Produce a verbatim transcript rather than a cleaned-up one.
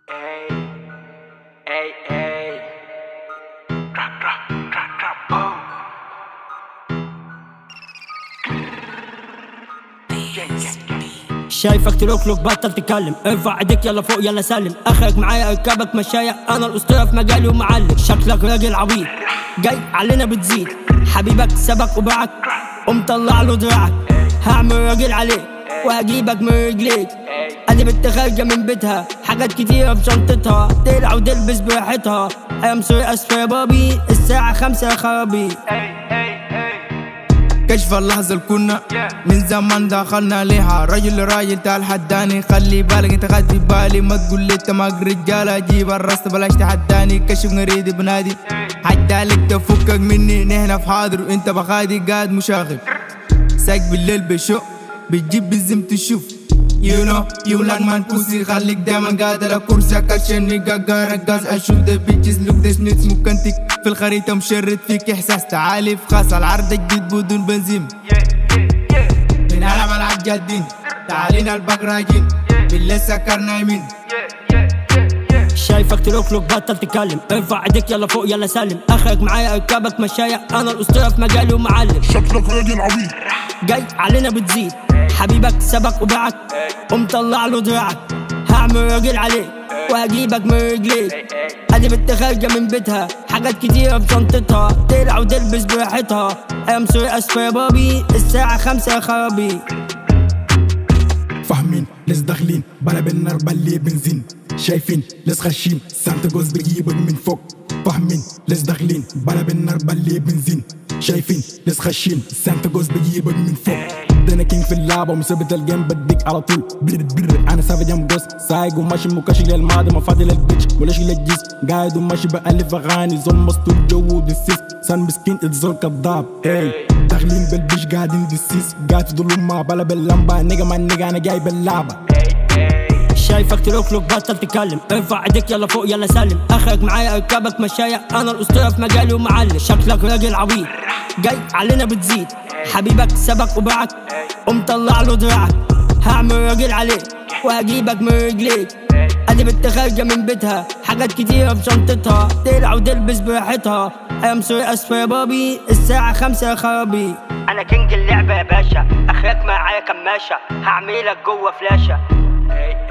Ay, ay, ay. Rap, rap, rap, rap, boom. شايفك تلوكلوك بطل تكلم، ارفع ايديك يلا فوق يلا سلم. اخرك معايا اركبك مشاية، انا الاسطورة في مجالي ومعلم. شكلك راجل عبيط جاي علينا بتزيد، حبيبك سبك وباعك ومطلع له دراعك. هعمل راجل عليك وهجيبك من رجليك. ادي بنت خارجة من بيتها حاجات كتيرة في شنطتها، تقلع وتلبس براحتها. ايام سوري اسفة يا بابي، الساعة خمسة يا خرابي. كشف اللحظة اللي كنا من زمان دخلنا ليها. راجل راجل تعال حداني، خلي بالك انت خدت بالي. ما تقول لي انت ماك رجالة، جيب الراس بلاش تحداني. كشف نريد بنادي حدالك تفكك مني، نحنا في حاضر وانت بخادي قاعد مشاغب. ساق بالليل بشوق بتجيب بالزم تشوف. You know you like man pussy، خليك دايما قاعد على كرسيك عشان نقا رقاص. اشوف ذا بيتشز لوك ذا سنيتس ممكنتك في الخريطة مشرد فيك احساس. تعالي في خاص العرض جديد بدون بنزين، من على ملعب جادين. تعالينا الباك راجين بالليل سكر نايمين. شايفك تلوكلوك بطل تكلم، ارفع ايديك يلا فوق يلا سلم. اخرك معايا اركبك مشاية، انا الاسطورة في مجالي ومعلم. شكلك راجل عبيط جاي علينا بتزيد، حبيبك سبك وباعك ومطلع له دراعك. هعمل راجل عليك وهجيبك من رجليك. ادي بنت خارجة من بيتها حاجات كتيرة في شنطتها، تقلع وتلبس براحتها. ايام سوري اسفة يا بابي، الساعة خمسة يا خرابي. فاهمين لسه داخلين بلا بالنار بلي بنزين. شايفين لسه خاشين سانتا جوز بيجيبك من فوق. فاهمين لسه داخلين بلا بالنار بلي بنزين. شايفين لسه خاشين سانتا جوز بيجيبك من فوق. ده انا كينج في اللعبه ومثبت الجيم بديك على طول. برر برر انا سافج ام جوز، سايق وماشي مكاشي للماضي ما فاضي للبيتش ولا شي للجيس. قاعد وماشي بالف اغاني زول مسطول جو دسيس. سان مسكين الزول كذاب. اي داخلين بالبيش قاعدين دسيس، قاعد في ظلم ما بلا باللمبه. نيجا ما نيجا انا جاي باللعبه. شايفك تلوكلوك بطل تكلم، ارفع ايديك يلا فوق يلا سلم. اخرك معايا اركبك مشاية، انا الاسطورة في مجالي ومعلم. شكلك راجل عبيط جاي علينا بتزيد، حبيبك سبك وباعك ومطلع له دراعك. هعمل راجل عليك وهجيبك من رجليك. ادي بنت خارجة من بيتها حاجات كتيرة في شنطتها، تقلع وتلبس براحتها. ايام سوري اسفة يا بابي، الساعة خمسة يا خرابي. انا كينج اللعبة يا باشا، اخرك معايا كماشة، هعملك جوه فلاشة.